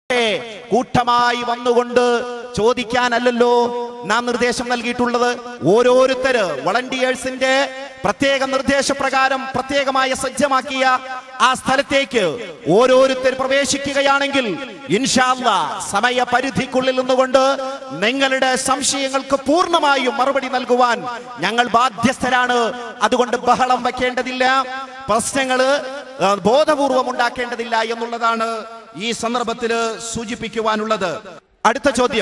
കൂട്ടമായി വന്നുകൊണ്ട് ചോദിക്കാനല്ലല്ലോ നാം നിർദ്ദേശം നൽകിയിട്ടുള്ളത്. ഓരോരുത്തര് വളണ്ടിയേഴ്സിന്റെ പ്രത്യേക നിർദ്ദേശപ്രകാരം പ്രത്യേകമായ സജ്ജമാക്കിയ ആ സ്ഥലത്തേക്ക് ഓരോരുത്തർ പ്രവേശിക്കുകയാണെങ്കിൽ ഇൻഷാ അല്ലാഹ് സമയപരിധിക്കുള്ളിൽ നിന്നുകൊണ്ട് നിങ്ങളുടെ സംശയങ്ങൾക്ക് പൂർണ്ണമായും മറുപടി നൽകുവാൻ ഞങ്ങൾ ബാധ്യസ്ഥരാണ്. അതുകൊണ്ട് ബഹളം വെക്കേണ്ടതില്ല, പ്രശ്നങ്ങള് ബോധപൂർവം ഉണ്ടാക്കേണ്ടതില്ല എന്നുള്ളതാണ് ഈ സന്ദർഭത്തിൽ സൂചിപ്പിക്കുവാനുള്ളത്. അടുത്ത ചോദ്യം.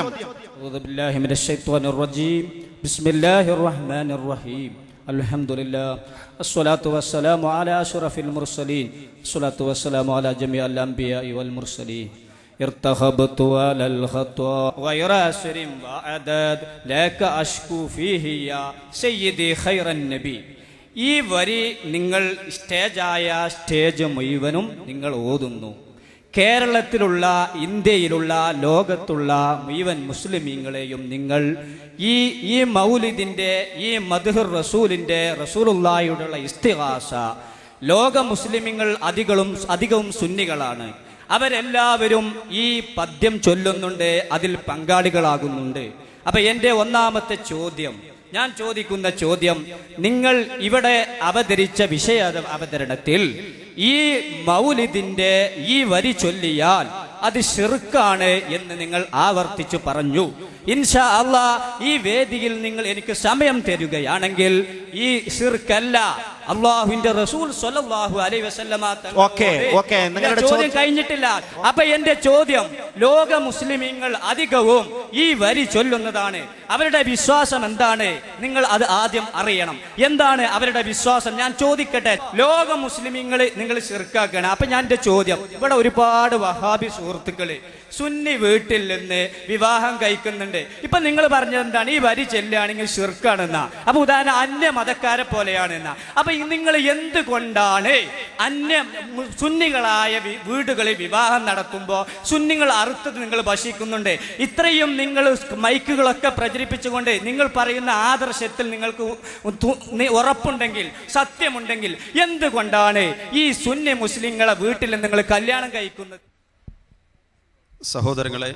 Alhamdulillah, assalatu wassalamu ala ashrafil mursalin, assalatu wassalamu ala jami'il anbiya'i wal mursalin. Irtahabtu ala al-khata ghayra asrin wa adad laka ashku fihi ya sayyidi khairan nabi. ഈ വരി നിങ്ങൾ സ്റ്റേജ് മുഴുവനും നിങ്ങൾ ഓതുന്നു. കേരളത്തിലുള്ള, ഇന്ത്യയിലുള്ള, ലോകത്തുള്ള മുഴുവൻ മുസ്ലിമീങ്ങളെയും നിങ്ങൾ ഈ മൗലിദിന്റെ, ഈ മദ്ഹുർ റസൂലിന്റെ, റസൂലുള്ളാഹിയോടുള്ള ഇസ്തിഗാസ, ലോക മുസ്ലിമീങ്ങൾ അധികവും സുന്നികളാണ്. അവരെല്ലാവരും ഈ പദ്യം ചൊല്ലുന്നുണ്ട്, അതിൽ പങ്കാളികളാകുന്നുണ്ട്. അപ്പൊ എൻ്റെ ഒന്നാമത്തെ ചോദ്യം, ഞാൻ ചോദിക്കുന്ന ചോദ്യം, നിങ്ങൾ ഇവിടെ അവതരിച്ച വിഷയ അവതരണത്തിൽ ഈ മൗലിദിന്റെ ഈ വരി ചൊല്ലിയാൽ അത് ശിർക്കാണ് എന്ന് നിങ്ങൾ ആവർത്തിച്ചു പറഞ്ഞു. ഇൻഷാ അല്ലാഹ് ഈ വേദിയിൽ നിങ്ങൾ എനിക്ക് സമയം തരുകയാണെങ്കിൽ ഈ ശിർക്കല്ല, അല്ലാഹുവിന്റെ റസൂൽ സ്വല്ലല്ലാഹു അലൈഹി വസല്ലമ തങ്ങളുടെ ചോദ്യം കഴിഞ്ഞിട്ടില്ല. അപ്പൊ എന്റെ ചോദ്യം, ലോക മുസ്ലിമീങ്ങൾ അധികവും ഈ വരി ചൊല്ലുന്നതാണ്. അവരുടെ വിശ്വാസം എന്താണ്? നിങ്ങൾ അത് ആദ്യം അറിയണം. എന്താണ് അവരുടെ വിശ്വാസം? ഞാൻ ചോദിക്കട്ടെ. ലോക മുസ്ലിമീങ്ങൾ നിങ്ങൾ ശിർക്കാക്കണം. അപ്പൊ ഞാൻ എന്റെ ചോദ്യം, ഇവിടെ ഒരുപാട് വഹാബി സുഹൃത്തുക്കള് സുന്നി വീട്ടിൽ നിന്ന് വിവാഹം കഴിക്കുന്നുണ്ട്. ഇപ്പൊ നിങ്ങൾ പറഞ്ഞത് എന്താണ്? ഈ വരി ചെല്ലുകയാണെങ്കിൽ ശിർക്കാണെന്നാ. അപ്പൊ ഉദാഹരണം അന്യ മതക്കാരെ പോലെയാണെന്നാ. അപ്പൊ നിങ്ങൾ എന്തുകൊണ്ടാണ് സുന്നികളായ വീടുകളിൽ വിവാഹം നടക്കുമ്പോൾ സുന്നികൾ അറുത്തത് നിങ്ങൾ ഭക്ഷിക്കുന്നുണ്ട്? ഇത്രയും നിങ്ങൾ മൈക്കുകളൊക്കെ പ്രചരിപ്പിച്ചുകൊണ്ട് നിങ്ങൾ പറയുന്ന ആദർശത്തിൽ നിങ്ങൾക്ക് ഉറപ്പുണ്ടെങ്കിൽ, സത്യമുണ്ടെങ്കിൽ എന്തുകൊണ്ടാണ് ഈ സുന്നി മുസ്ലിങ്ങളെ വീട്ടിൽ നിങ്ങൾ കല്യാണം കഴിക്കുന്നത്? സഹോദരങ്ങളെ,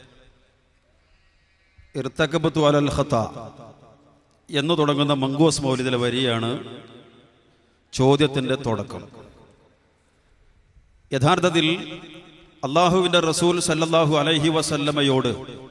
ഇർതകബതു അലൽ ഖത എന്ന് തുടങ്ങുന്ന മങ്കൂസ് മൗലിദിലെ വരിയാണ് ചോദ്യത്തിന്റെ തുടക്കം. യഥാർത്ഥത്തിൽ അല്ലാഹുവിന്റെ റസൂൽ സല്ലല്ലാഹു അലൈഹി വസല്ലമയോട്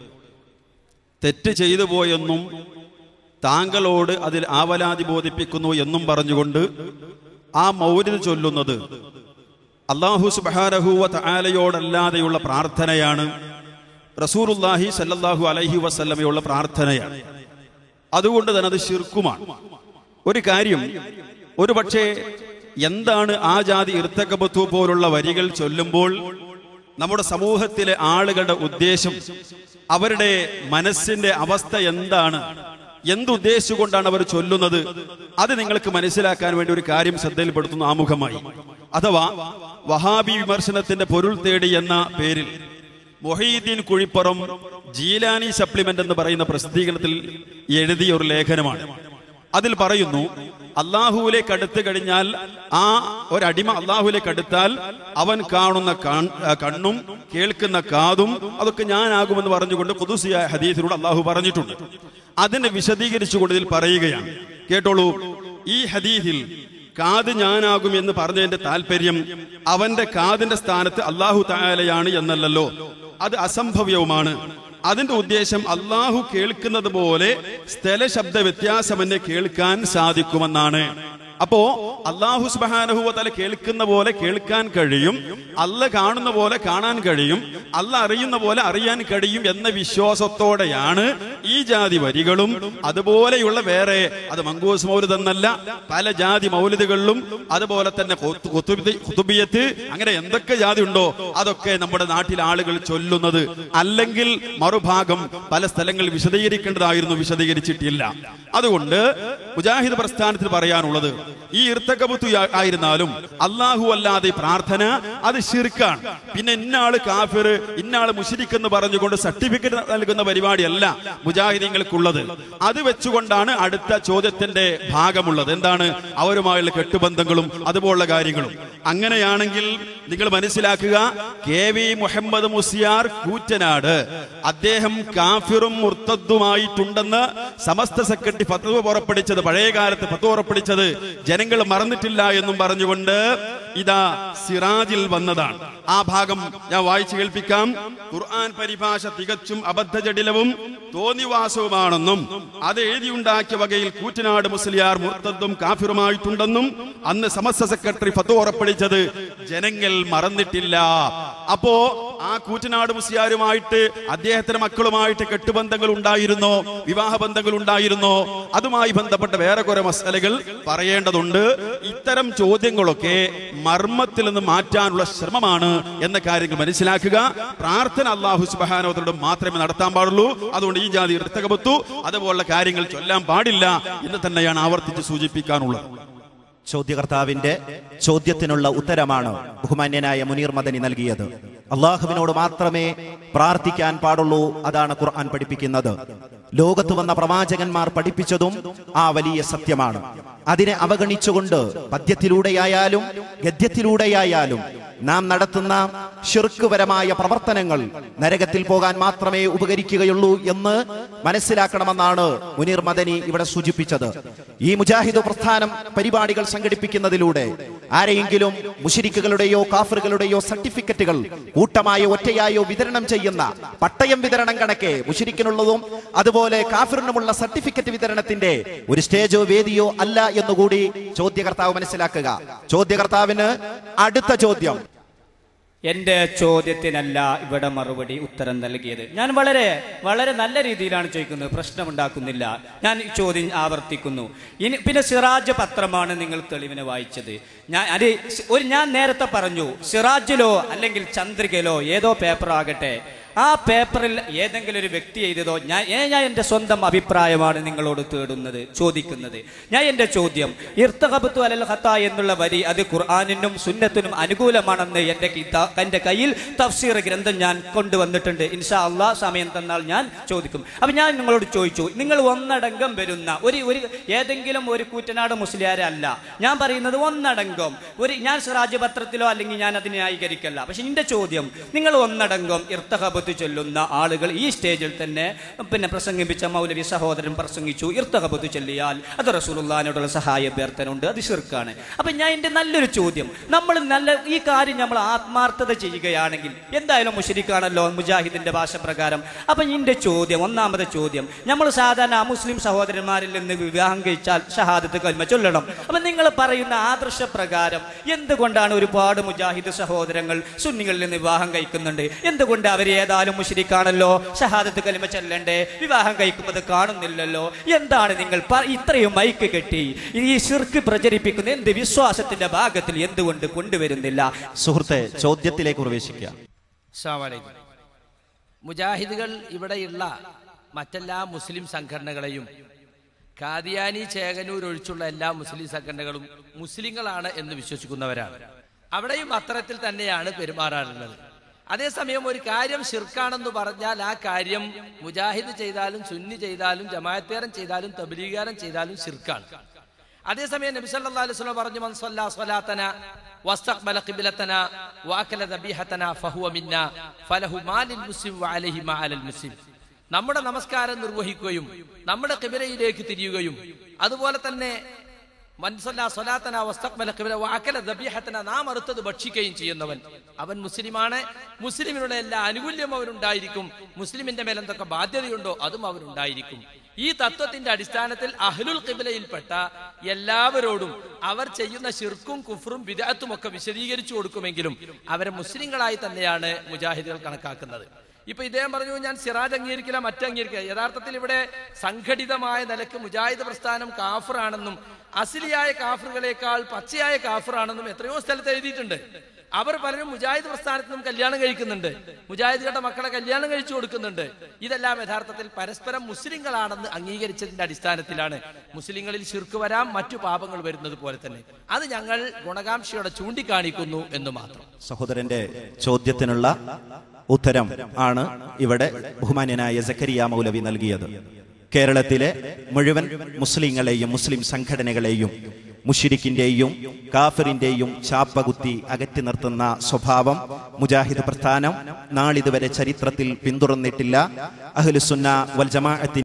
തെറ്റ് ചെയ്തു പോയെന്നും താങ്കളോട് അതിൽ ആവലാതി ബോധിപ്പിക്കുന്നു എന്നും പറഞ്ഞുകൊണ്ട് ആ മൗലിദ് ചൊല്ലുന്നത് അല്ലാഹു സുബ്ഹാനഹു വ തആലയോടല്ലാതെയുള്ള പ്രാർത്ഥനയാണ്, റസൂലുള്ളാഹി സല്ലല്ലാഹു അലൈഹി വസല്ലമയുള്ള പ്രാർത്ഥനയാണ്. അതുകൊണ്ട് തന്നെ അത് ശിർക്കുമാണ്. ഒരു കാര്യം, ഒരു പക്ഷേ എന്താണ് ആ ജാതി ഇർതകബത്തു പോലുള്ള വരികൾ ചൊല്ലുമ്പോൾ നമ്മുടെ സമൂഹത്തിലെ ആളുകളുടെ ഉദ്ദേശം, അവരുടെ മനസ്സിന്റെ അവസ്ഥ എന്താണ്, എന്തുദ്ദേശിച്ചുകൊണ്ടാണ് അവർ ചൊല്ലുന്നത്, അത് നിങ്ങൾക്ക് മനസ്സിലാക്കാൻ വേണ്ടി ഒരു കാര്യം ശ്രദ്ധയിൽപ്പെടുത്തുന്നു ആമുഖമായി. അഥവാ വഹാബി വിമർശനത്തിന്റെ പൊരുൾ തേടി എന്ന പേരിൽ മൊഹീദ്ദീൻ കുഴിപ്പുറം ജീലാനി സപ്ലിമെന്റ് എന്ന് പറയുന്ന പ്രസിദ്ധീകരണത്തിൽ എഴുതിയ ഒരു ലേഖനമാണ്. അതിൽ പറയുന്നു, അള്ളാഹുവിലേക്ക് അടുത്ത് കഴിഞ്ഞാൽ, ആ ഒരടിമ അള്ളാഹുവിലേക്ക് അടുത്താൽ അവൻ കാണുന്ന കണ്ണും കേൾക്കുന്ന കാതും അതൊക്കെ ഞാനാകുമെന്ന് പറഞ്ഞുകൊണ്ട് ഖുദൂസിയായ ഹദീസിലൂടെ അള്ളാഹു പറഞ്ഞിട്ടുണ്ട്. അതിനെ വിശദീകരിച്ചുകൊണ്ട് ഇതിൽ പറയുകയാണ്, കേട്ടോളൂ. ഈ ഹദീസിൽ കാത് ഞാനാകും എന്ന് പറഞ്ഞതിന്റെ താല്പര്യം അവന്റെ കാതിന്റെ സ്ഥാനത്ത് അല്ലാഹു തആലയാണ് എന്നല്ലല്ലോ, അത് അസംഭവ്യവുമാണ്. അതിന്റെ ഉദ്ദേശം അല്ലാഹു കേൾക്കുന്നത് പോലെ സ്ഥല ശബ്ദ വ്യത്യാസം എന്നെ കേൾക്കാൻ സാധിക്കുമെന്നാണ്. അപ്പോ അല്ലാഹു സുബ്ഹാനഹു വ തആല കേൾക്കുന്ന പോലെ കേൾക്കാൻ കഴിയും, അല്ലാഹ് കാണുന്ന പോലെ കാണാൻ കഴിയും, അല്ലാഹ് അറിയുന്ന പോലെ അറിയാൻ കഴിയും എന്ന വിശ്വാസത്തോടെയാണ് ഈ ജാതി വരികളും അതുപോലെയുള്ള വേറെ, അത് മങ്കൂസ് മൗലിദ് എന്നല്ല, പല ജാതി മൗലിദുകളിലും അതുപോലെ തന്നെ ഖുതുബിയത്ത്, അങ്ങനെ എന്തൊക്കെ ജാതി ഉണ്ടോ അതൊക്കെ നമ്മുടെ നാട്ടിലെ ആളുകൾ ചൊല്ലുന്നത്. അല്ലെങ്കിൽ മറുഭാഗം പല സ്ഥലങ്ങളിൽ വിശദീകരിക്കേണ്ടതായിരുന്നു, വിശദീകരിച്ചിട്ടില്ല. അതുകൊണ്ട് മുജാഹിദ് പ്രസ്ഥാനത്തിൽ പറയാനുള്ളത്, ഈ ഇർത്തകബത്തു ആയിരുന്നാലും അല്ലാഹു അല്ലാതെ പ്രാർത്ഥന അത് ശിർക്കാണ്. പിന്നെ ഇന്നാള് കാഫിർ, ഇന്നാള് മുശ്രിക് എന്ന് പറഞ്ഞുകൊണ്ട് സർട്ടിഫിക്കറ്റ് നൽകുന്ന പരിപാടിയല്ല മുജാഹിദീങ്ങൾക്കുള്ളത്. അത് വെച്ചുകൊണ്ടാണ് അടുത്ത ചോദ്യത്തിന്റെ ഭാഗമുള്ളത്. എന്താണ്? അവരുമായുള്ള കെട്ടുബന്ധങ്ങളും അതുപോലുള്ള കാര്യങ്ങളും. അങ്ങനെയാണെങ്കിൽ നിങ്ങൾ മനസ്സിലാക്കുക, KV മുഹമ്മദ് മുസ്ലിയാർ കൂറ്റനാട് അദ്ദേഹം കാഫിറും മുർത്തദ്ദുമായിട്ടുണ്ടെന്ന് സമസ്ത സെക്രട്ടറി ഫത്വ പുറപ്പെടുവിച്ചത്, പഴയ കാലത്ത് ഫത്വ പുറപ്പെടുവിച്ചത് ജനങ്ങൾ മറന്നിട്ടില്ല എന്നും പറഞ്ഞുകൊണ്ട് ഇതാ സിറാജിൽ വന്നതാണ്. ആ ഭാഗം ഞാൻ വായിച്ചു കേൾപ്പിക്കാം. ഖുർആൻ പരിഭാഷ തികച്ചും അബദ്ധജടിലവും തോന്നിവാസവുമാണെന്നും അത് എഴുതിയുണ്ടാക്കിയ വകയിൽ കൂറ്റനാട് മുസ്ലിയാർ മുർത്തദ്ദും കാഫിറുമായിട്ടുണ്ടെന്നും അന്ന് സമസ്ത സെക്രട്ടറി ഫത്വ പുറപ്പെടുവിച്ചത് ജനങ്ങൾ മറന്നിട്ടില്ല. അപ്പോ ആ കൂറ്റനാട് മുസ്ലിയാരുമായിട്ട് അദ്ദേഹത്തിന്റെ മക്കളുമായിട്ട് കെട്ടുബന്ധങ്ങൾ ഉണ്ടായിരുന്നോ, വിവാഹ ബന്ധങ്ങൾ ഉണ്ടായിരുന്നോ? അതുമായി ബന്ധപ്പെട്ട വേറെ കുറെ മസലകൾ പറയേണ്ടതുണ്ട്. ഇത്തരം ചോദ്യങ്ങളൊക്കെ മർമ്മത്തിൽ നിന്ന് മാറ്റാനുള്ള ശ്രമമാണ് എന്ന കാര്യങ്ങൾ മനസ്സിലാക്കുക. പ്രാർത്ഥന അല്ലാഹു സുബ്ഹാനഹു വ തആലയോട് മാത്രമേ നടത്താൻ പാടുള്ളൂ. അതുകൊണ്ട് ഈ ജാതി ഇർത്തകബത്തു അതുപോലുള്ള കാര്യങ്ങൾ ചൊല്ലാൻ പാടില്ല എന്ന് തന്നെയാണ് ആവർത്തിച്ച് സൂചിപ്പിക്കാനുള്ളത്. ചോദ്യകർത്താവിന്റെ ചോദ്യത്തിനുള്ള ഉത്തരമാണ് ബഹുമാന്യനായ മുനീർ മദനി നൽകിയത്. അള്ളാഹുവിനോട് മാത്രമേ പ്രാർത്ഥിക്കാൻ പാടുള്ളൂ, അതാണ് ഖുർആൻ പഠിപ്പിക്കുന്നത്. ലോകത്ത് വന്ന പ്രവാചകന്മാർ പഠിപ്പിച്ചതും ആ വലിയ സത്യമാണ്. അതിനെ അവഗണിച്ചുകൊണ്ട് പദ്യത്തിലൂടെയായാലും ഗദ്യത്തിലൂടെയായാലും നാം നടത്തുന്ന ശിർക്കുപരമായ പ്രവർത്തനങ്ങൾ നരകത്തിൽ പോകാൻ മാത്രമേ ഉപകരിക്കുകയുള്ളൂ എന്ന് മനസ്സിലാക്കണമെന്നാണ് മുനീർ മദനി ഇവിടെ സൂചിപ്പിച്ചത്. ഈ മുജാഹിദ് പ്രസ്ഥാനം പരിപാടികൾ സംഘടിപ്പിക്കുന്നതിലൂടെ ആരെയെങ്കിലും മുശ്രിക്കുകളുടെയോ കാഫിറുകളുടെയോ സർട്ടിഫിക്കറ്റുകൾ കൂട്ടമായോ ഒറ്റയായോ വിതരണം ചെയ്യുന്ന പട്ടയം വിതരണം കണക്കെ മുശ്രിക്കിനുള്ളതും അതുപോലെ കാഫിറിനുമുള്ള സർട്ടിഫിക്കറ്റ് വിതരണത്തിന്റെ ഒരു സ്റ്റേജോ വേദിയോ അല്ല എന്നുകൂടി ചോദ്യകർത്താവ് മനസ്സിലാക്കുക. ചോദ്യകർത്താവിന് അടുത്ത ചോദ്യം. എന്റെ ചോദ്യത്തിനല്ല ഇവിടെ മറുപടി ഉത്തരം നൽകിയത്. ഞാൻ വളരെ വളരെ നല്ല രീതിയിലാണ് ചോദിക്കുന്നത്, പ്രശ്നമുണ്ടാക്കുന്നില്ല. ഞാൻ ഈ ചോദ്യം ആവർത്തിക്കുന്നു. ഇനി പിന്നെ സിറാജ് പത്രമാണ് നിങ്ങൾ തെളിവിനെ വായിച്ചത്. ഞാൻ നേരത്തെ പറഞ്ഞു, സിറാജിലോ അല്ലെങ്കിൽ ചന്ദ്രികയിലോ ഏതോ പേപ്പർ ആകട്ടെ, ആ പേപ്പറിൽ ഏതെങ്കിലും ഒരു വ്യക്തി എഴുതിയതോ ഞാൻ എൻ്റെ സ്വന്തം അഭിപ്രായമാണ് നിങ്ങളോട് ചോദിക്കുന്നത്. ഞാൻ എൻ്റെ ചോദ്യം, ഇർത്തഖബത്തു അലൽ ഖത്താ എന്നുള്ള വരി അത് ഖുർആനിനും സുന്നത്തിനും അനുകൂലമാണെന്ന് എൻ്റെ കയ്യിൽ തഫ്സീർ ഗ്രന്ഥം ഞാൻ കൊണ്ടുവന്നിട്ടുണ്ട്. ഇൻഷാ അല്ലാഹ് സമയം തന്നാൽ ഞാൻ ചോദിക്കും. അപ്പം ഞാൻ നിങ്ങളോട് ചോദിച്ചു, നിങ്ങൾ ഒന്നടങ്കം വരുന്ന ഒരു ഏതെങ്കിലും ഒരു കൂറ്റനാട് മുസ്ലിയാരെ അല്ല ഞാൻ പറയുന്നത്, ഒന്നടങ്കം ഞാൻ സിറാജ് പത്രത്തിലോ അല്ലെങ്കിൽ ഞാൻ അതിനെ ന്യായീകരിക്കല്ല. പക്ഷെ എൻ്റെ ചോദ്യം, നിങ്ങൾ ഒന്നടങ്കം ഇർത്തഖബത്ത് ചൊല്ലുന്ന ആളുകൾ ഈ സ്റ്റേജിൽ തന്നെ പ്രസംഗിപ്പിച്ച മൗലവി സഹോദരൻ പ്രസംഗിച്ചു, ഇർത്തഖബത്ത് ചൊല്ലിയാൽ അത് റസൂലുള്ളാഹിനോടുള്ള സഹായ അഭ്യർത്ഥന ഉണ്ട്, അത് ശിർക്കാണ്. അപ്പൊ ഞാൻ എൻ്റെ നല്ലൊരു ചോദ്യം, നമ്മൾ ഈ കാര്യം നമ്മൾ ആത്മാർത്ഥത ചെയ്യുകയാണെങ്കിൽ എന്തായാലും മുശ്രിക്കാണല്ലോ മുജാഹിദിന്റെ ഭാഷ പ്രകാരം. അപ്പൊ എൻ്റെ ചോദ്യം, ഒന്നാമത്തെ ചോദ്യം, നമ്മൾ സാധാരണ മുസ്ലിം സഹോദരന്മാരിൽ നിന്ന് വിവാഹം കഴിച്ചാൽ ഷഹാദത്ത് കൽമ ചൊല്ലണം. അപ്പൊ നിങ്ങൾ പറയുന്ന ആദർശപ്രകാരം എന്തുകൊണ്ടാണ് ഒരുപാട് മുജാഹിദ് സഹോദരങ്ങൾ സുന്നികളിൽ നിന്ന് വിവാഹം കഴിക്കുന്നുണ്ട്? എന്തുകൊണ്ട് അവർ ഏതായാലും മുശ്രിക്കാണല്ലോ, ഷഹാദത്ത് കലിമ ചൊല്ലണ്ടേ, വിവാഹം കഴിക്കുന്നത് കാണുന്നില്ലല്ലോ? എന്താണ് നിങ്ങൾ ഇത്രയും മൈക്ക് കെട്ടി ഈ ശിർക്ക് പ്രചരിപ്പിക്കുന്ന എന്ത് വിശ്വാസത്തിന്റെ ഭാഗത്തിൽ എന്തുകൊണ്ട് കൊണ്ടുവരുന്നില്ല? സുഹൃത്തെ, ചോദ്യത്തിലേക്ക് പ്രവേശിക്കാം. മുജാഹിദുകൾ ഇവിടെയുള്ള മറ്റെല്ലാ മുസ്ലിം സംഘടനകളെയും കാദിയാനി ചേകനൂർ ഒഴിച്ചുള്ള എല്ലാ മുസ്ലിം സംഘടനകളും മുസ്ലിങ്ങളാണ് എന്ന് വിശ്വസിക്കുന്നവരാണ്. അവിടെയും അത്തരത്തിൽ തന്നെയാണ് പെരുമാറാറുള്ളത്. അതേസമയം ഒരു കാര്യം ശിർക്കാണെന്ന് പറഞ്ഞാൽ ആ കാര്യം മുജാഹിദ് ചെയ്താലും സുന്നി ചെയ്താലും ജമാഅത്തേരൻ ചെയ്താലും തബ്ലീഗാരൻ ചെയ്താലും ശിർക്കാണ്. അതേസമയം നബി സല്ലല്ലാഹു അലൈഹി വസല്ലം പറഞ്ഞു, മൻ സല്ലല്ലാ സ്വലാത്തന വസ്തഖ്ബല ഖിബ്ലതന വഅകല ദബീഹതന ഫഹുവ മിന്നാ ഫലഹു മാലിൽ മുസ്ലിം വഅലൈഹി മാ അലൽ മുസ്ലിം. നമ്മുടെ നമസ്കാരം നിർവഹിക്കുകയും നമ്മുടെ ഖിബ്ലയിലേക്ക് തിരിയുകയും അതുപോലെ തന്നെ നാം അറുത്തത് ഭക്ഷിക്കുകയും ചെയ്യുന്നവൻ അവൻ മുസ്ലിമാണ്. മുസ്ലിമിനുള്ള എല്ലാ ആനുകൂല്യവും അവനുണ്ടായിരിക്കും. മുസ്ലിമിന്റെ മേൽ എന്തൊക്കെ ബാധ്യതയുണ്ടോ അതും അവനുണ്ടായിരിക്കും. ഈ തത്വത്തിന്റെ അടിസ്ഥാനത്തിൽ അഹ്ലുൽ ഖിബ്ലയിൽപ്പെട്ട എല്ലാവരോടും അവർ ചെയ്യുന്ന ശിർക്കും കുഫ്റും ബിദ്അത്തും ഒക്കെ വിശദീകരിച്ചു കൊടുക്കുമെങ്കിലും അവരെ മുസ്ലിങ്ങളായി തന്നെയാണ് മുജാഹിദുകൾ കണക്കാക്കുന്നത്. ഇപ്പൊ ഇദ്ദേഹം പറഞ്ഞു, ഞാൻ സിറാജ് അംഗീകരിക്കില്ല, മറ്റംഗീകരിക്കില്ല. യഥാർത്ഥത്തിൽ ഇവിടെ സംഘടിതമായ നിലക്ക് മുജാഹിദ് പ്രസ്ഥാനം കാഫിറാണെന്നും അസ്ലിയായ കാഫിറുകളെക്കാൾ പച്ചയായ കാഫിറാണെന്നും എത്രയോ സ്ഥലത്ത് എഴുതിയിട്ടുണ്ട്. അവർ പലരും മുജാഹിദ് പ്രസ്ഥാനത്തിൽ നിന്നും കല്യാണം കഴിക്കുന്നുണ്ട്, മുജാഹിദുകളുടെ മക്കളെ കല്യാണം കഴിച്ചു കൊടുക്കുന്നുണ്ട്. ഇതെല്ലാം യഥാർത്ഥത്തിൽ പരസ്പരം മുസ്ലിങ്ങളാണെന്ന് അംഗീകരിച്ചതിന്റെ അടിസ്ഥാനത്തിലാണ്. മുസ്ലിങ്ങളിൽ ശിർക്ക് വരാം, മറ്റു പാപങ്ങൾ വരുന്നത് പോലെ തന്നെ. അത് ഞങ്ങൾ ഗുണകാംക്ഷയോടെ ചൂണ്ടിക്കാണിക്കുന്നു എന്ന് മാത്രം. സഹോദരന്റെ ചോദ്യത്തിനുള്ള ഉത്തരം ആണ് ഇവിടെ ബഹുമാന്യനായ സക്കരിയ മൗലവി നൽകിയത്. കേരളത്തിലെ മുഴുവൻ മുസ്ലിങ്ങളെയും മുസ്ലിം സംഘടനകളെയും മുശ്രിക്കിന്റെയും കാഫിറിന്റെയും ചാപ്പകുത്തി അകറ്റി നിർത്തുന്ന സ്വഭാവം മുജാഹിദ് പ്രസ്ഥാനം നാളിതുവരെ ചരിത്രത്തിൽ പിന്തുടർന്നിട്ടില്ല. അഹ്ലുസുന്ന വൽ ജമാഅത്ത്